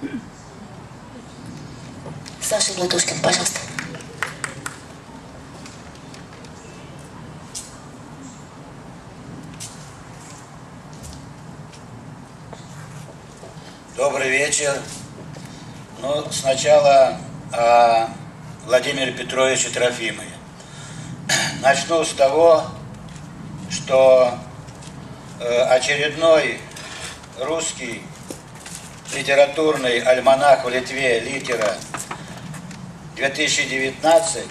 Саша Гнатушкин, пожалуйста. Добрый вечер. Ну, сначала о Владимире Петровиче Трофимове. Начну с того, что очередной русский литературный альманах в Литве «Литера» 2019,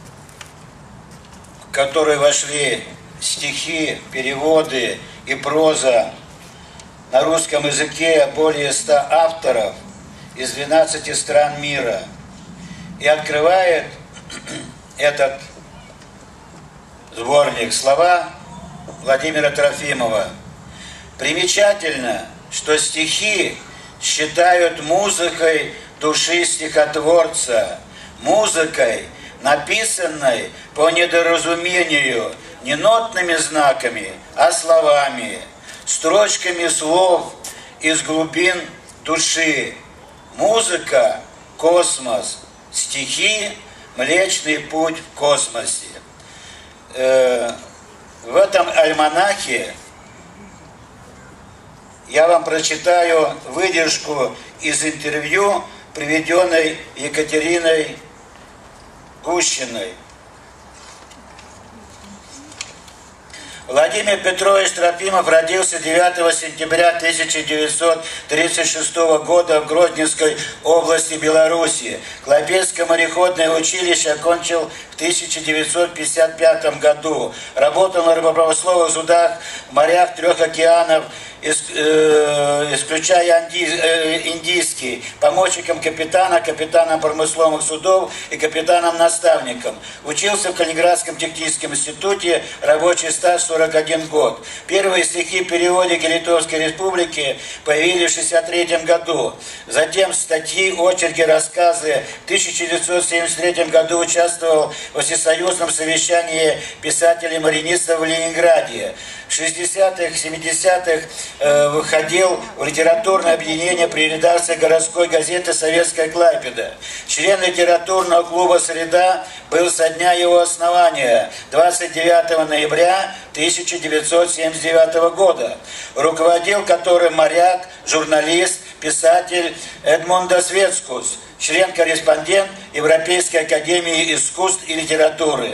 в который вошли стихи, переводы и проза на русском языке более 100 авторов из 12 стран мира. И открывает этот сборник слова Владимира Трофимова. Примечательно, что стихи считают музыкой души стихотворца, музыкой, написанной по недоразумению не нотными знаками, а словами, строчками слов из глубин души. Музыка – космос, стихи – Млечный Путь в космосе. В этом альманахе я вам прочитаю выдержку из интервью, приведенной Екатериной Гущиной. Владимир Петрович Трофимов родился 9 сентября 1936 года в Гродненской области Беларуси. Клайпедское мореходное училище окончил в 1955 году. Работал на рыбопромысловых судах в морях 3 океанов, исключая Индийский, помощником капитана, капитаном промысловых судов и капитаном-наставником. Учился в Калининградском техническом институте, рабочий стаж 41 год. Первые стихи в переводе Литовской Республики появились в 1963 году. Затем статьи, очерки, рассказы. В 1973 году участвовал в всесоюзном совещании писателей-маринистов в Ленинграде. В 60-х, 70-х выходил в литературное объединение при редакции городской газеты «Советская Клайпеда». Член литературного клуба «Среда» был со дня его основания, 29 ноября 1979 года. Руководил которым моряк, журналист, писатель Эдмундас Вецкус, член-корреспондент Европейской академии искусств и литературы.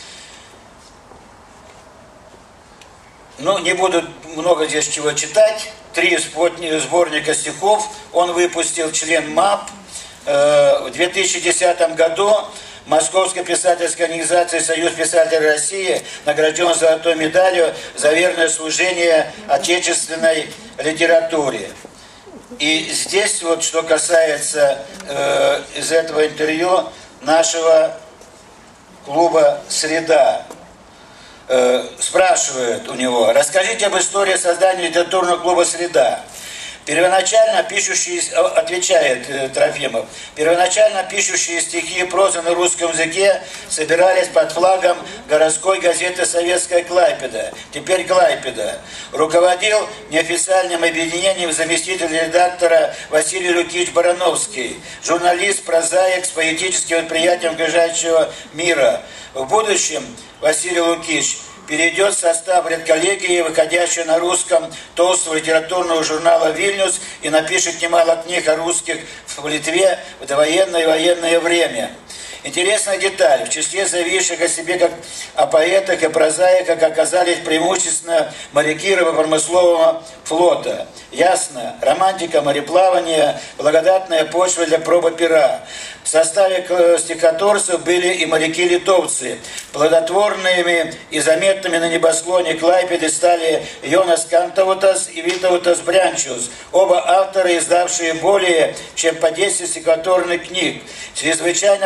Ну, не буду много здесь чего читать. 3 сборника стихов он выпустил, член МАП. В 2010 году Московской писательской организации «Союз писателей России» награжден золотой медалью за верное служение отечественной литературе. И здесь вот, что касается из этого интервью нашего клуба «Среда». Спрашивают у него: расскажите об истории создания литературного клуба «Среда». Первоначально пишущие, отвечает Трофимов, первоначально пишущие стихи и прозу на русском языке собирались под флагом городской газеты «Советская Клайпеда», теперь «Клайпеда». Руководил неофициальным объединением заместитель редактора Василий Лукич Барановский, журналист, прозаик с поэтическим восприятием окружающего мира. В будущем Василий Лукич перейдет в состав редколлегии, выходящего на русском толстого литературного журнала «Вильнюс», и напишет немало книг о русских в Литве в довоенное и военное время. Интересная деталь. В числе заявивших о себе как о поэтах и прозаиках оказались преимущественно моряки рыбопромыслового флота. Ясно, романтика мореплавания, благодатная почва для пробы пера. В составе стихотворцев были и моряки-литовцы. Плодотворными и заметными на небосклоне Клайпеды стали Йонас Кантаутас и Витаутас Брянчус, оба авторы, издавшие более чем по 10 стихотворных книг. Чрезвычайно показательным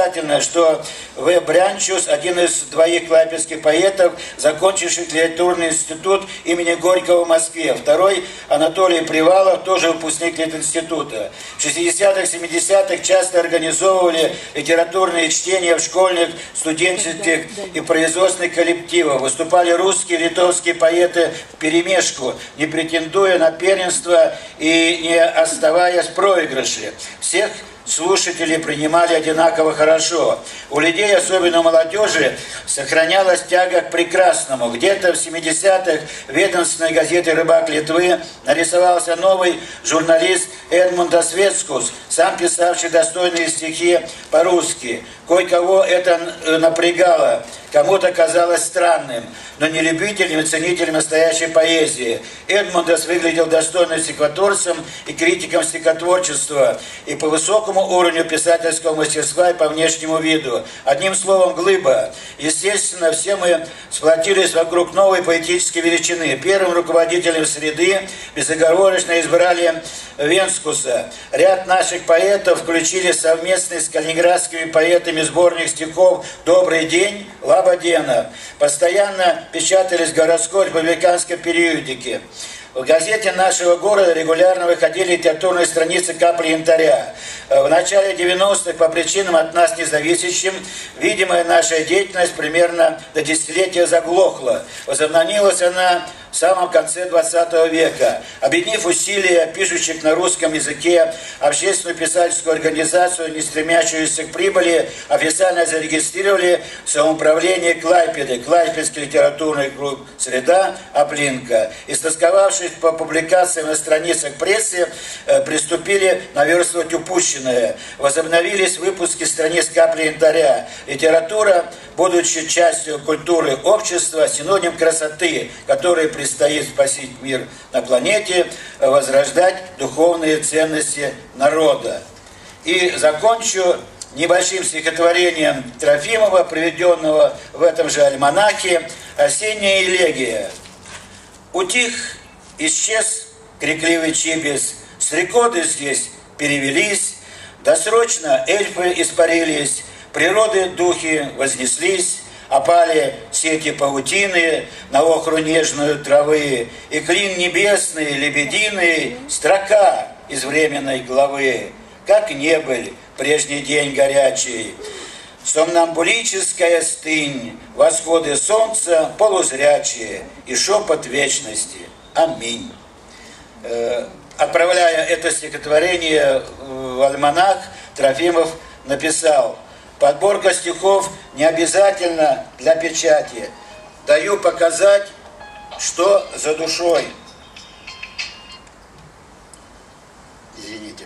показательно, что В. Брянчус, один из двоих клайпедских поэтов, закончивший литературный институт имени Горького в Москве. Второй – Анатолий Привалов, тоже выпускник Литинститута. В 60-х, 70-х часто организовывали литературные чтения в школьных, студенческих и производственных коллективах. Выступали русские и литовские поэты вперемешку, не претендуя на первенство и не оставаясь в проигрыше. Всех слушатели принимали одинаково хорошо. У людей, особенно у молодежи, сохранялась тяга к прекрасному. Где-то в 70-х в ведомственной газете «Рыбак Литвы» нарисовался новый журналист Эдмундас Вецкус, сам писавший достойные стихи по-русски. Кое-кого это напрягало, кому-то казалось странным, но не любителям и ценителям настоящей поэзии. Эдмундас выглядел достойным стихотворцем и критиком стихотворчества, и по высокому уровню писательского мастерства и по внешнему виду. Одним словом, глыба. Естественно, все мы сплотились вокруг новой поэтической величины. Первым руководителем среды безоговорочно избрали Венскуса. Ряд наших поэтов включили совместный с калининградскими поэтами сборник стихов «Добрый день», «Лабадена». Постоянно печатались в городской республиканской периодике. В газете нашего города регулярно выходили литературные страницы «Капли янтаря». В начале 90-х, по причинам от нас независящим, видимая наша деятельность примерно до десятилетия заглохла. Возобновилась она в самом конце 20 века. Объединив усилия пишущих на русском языке общественную писательскую организацию, не стремящуюся к прибыли, официально зарегистрировали самоуправление Клайпеды, Клайпедский литературный клуб «Среда», «Аплинка». Истосковавшись по публикациям на страницах прессы, приступили наверстывать упущенное. Возобновились выпуски страниц «Капли янтаря». Литература, будучи частью культуры общества, синоним красоты, которой предстоит спасить мир на планете, возрождать духовные ценности народа. И закончу небольшим стихотворением Трофимова, приведенного в этом же альманахе, «Осенняя элегия». Утих, исчез крикливый чибис, стрекоты здесь перевелись, досрочно эльфы испарились, природы духи вознеслись, опали сети паутины на охру нежную травы, и клин небесный, лебединый, строка из временной главы, как небыль прежний день горячий. Сомнамбулическая стынь, восходы солнца полузрячие и шепот вечности. Аминь. Отправляя это стихотворение в альманах, Трофимов написал: подборка стихов не обязательно для печати. Даю показать, что за душой. Извините.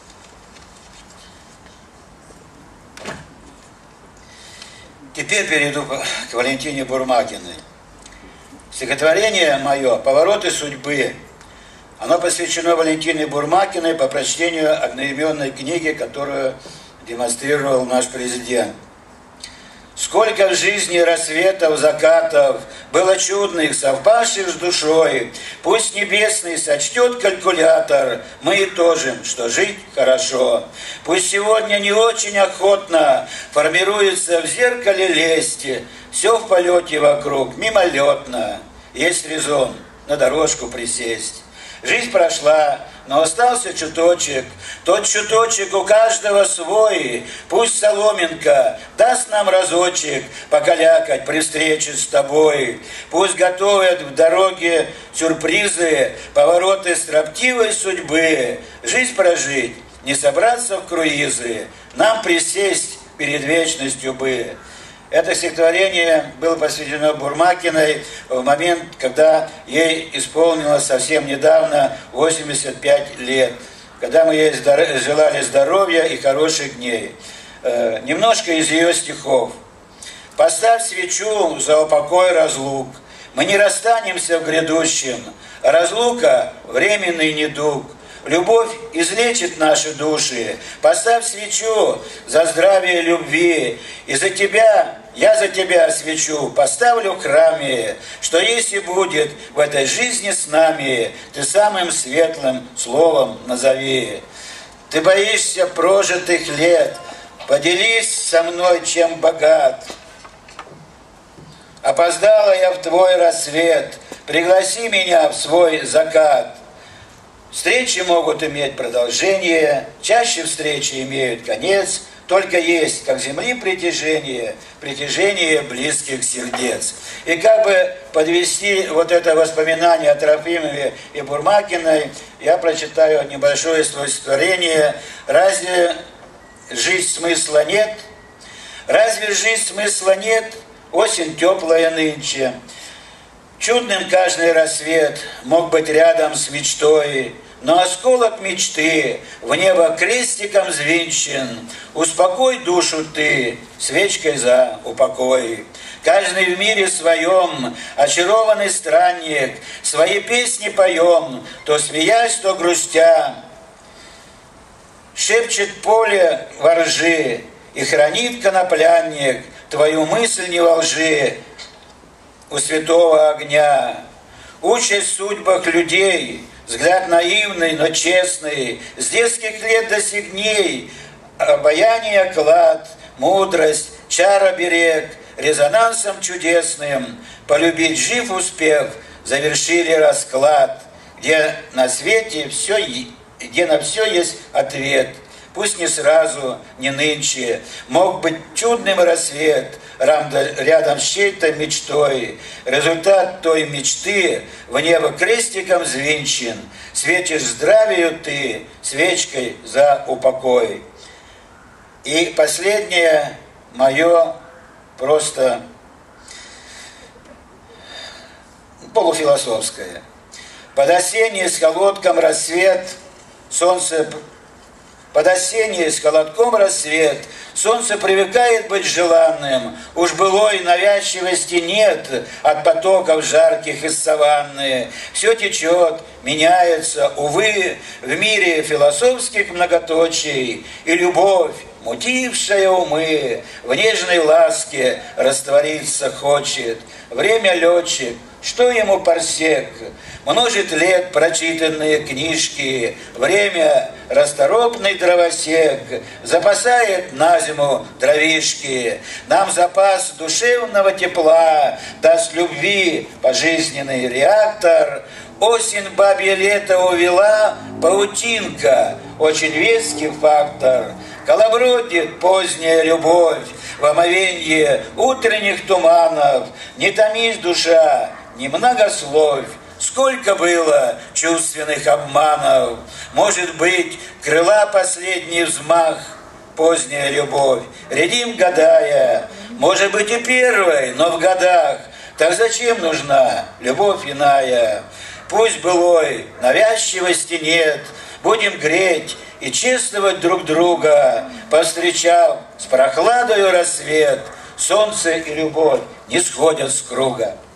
Теперь перейду к Валентине Бурмакиной. Стихотворение мое «Повороты судьбы». Оно посвящено Валентине Бурмакиной по прочтению одноименной книги, которую демонстрировал наш президент. Сколько в жизни рассветов, закатов было чудных, совпавших с душой. Пусть небесный сочтет калькулятор, мы итожим, что жить хорошо. Пусть сегодня не очень охотно формируется в зеркале лести, все в полете вокруг, мимолетно. Есть резон на дорожку присесть. Жизнь прошла, но остался чуточек. Тот чуточек у каждого свой. Пусть соломинка даст нам разочек покалякать при встрече с тобой. Пусть готовят в дороге сюрпризы, повороты строптивой судьбы. Жизнь прожить, не собраться в круизы, нам присесть перед вечностью бы. Это стихотворение было посвящено Бурмакиной в момент, когда ей исполнилось совсем недавно 85 лет, когда мы ей желали здоровья и хороших дней. Немножко из ее стихов. «Поставь свечу за упокой разлук, мы не расстанемся в грядущем, разлука – временный недуг». Любовь излечит наши души. Поставь свечу за здравие любви. И за тебя, я за тебя свечу поставлю в храме, что если будет в этой жизни с нами, ты самым светлым словом назови. Ты боишься прожитых лет, поделись со мной, чем богат. Опоздала я в твой рассвет, пригласи меня в свой закат. Встречи могут иметь продолжение, чаще встречи имеют конец, только есть, как земли притяжение, притяжение близких сердец. И как бы подвести вот это воспоминание о Трофимове и Бурмакиной, я прочитаю небольшое стихотворение. Разве жизнь смысла нет? Разве жизнь смысла нет? Осень теплая нынче. Чудным каждый рассвет мог быть рядом с мечтой, но осколок мечты в небо крестиком звенчан. Успокой душу ты свечкой за упокой. Каждый в мире своем очарованный странник, свои песни поем, то смеясь, то грустя. Шепчет поле воржи и хранит коноплянник твою мысль не во лжи у святого огня. Участь в судьбах людей, взгляд наивный, но честный, с детских лет до сих дней, обаяние клад, мудрость, чар оберег, резонансом чудесным, полюбить жив успев, завершили расклад, где на свете все, где на все есть ответ. Пусть не сразу, не нынче, мог быть чудным рассвет, рядом с чьей-то мечтой. Результат той мечты в небо крестиком звенчан. Светишь здравию ты свечкой за упокой. И последнее мое просто полуфилософское. Под осенний с холодком рассвет, солнце... Под осенний с холодком рассвет, солнце привыкает быть желанным, уж былой навязчивости нет от потоков жарких из саванны. Все течет, меняется, увы, в мире философских многоточий, и любовь, мутившая умы, в нежной ласке раствориться хочет. Время летчик, что ему парсек? Множит лет прочитанные книжки, время расторопный дровосек, запасает на зиму дровишки, нам запас душевного тепла даст любви пожизненный реактор. Осень бабье лето увела паутинка, очень веский фактор. Колобродит поздняя любовь в омовенье утренних туманов. Не томись, душа, не многословь, сколько было чувственных обманов. Может быть, крыла последний взмах, поздняя любовь, рядим гадая. Может быть, и первой, но в годах. Так зачем нужна любовь иная? Пусть былой навязчивости нет, будем греть и чествовать друг друга, повстречав с прохладою рассвет, солнце и любовь не сходят с круга.